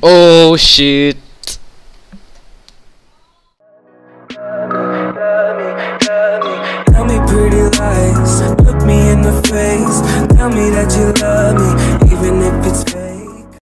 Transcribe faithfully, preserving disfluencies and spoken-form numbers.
Oh shit. Tell me pretty lies, look me in the face. Tell me that you love me.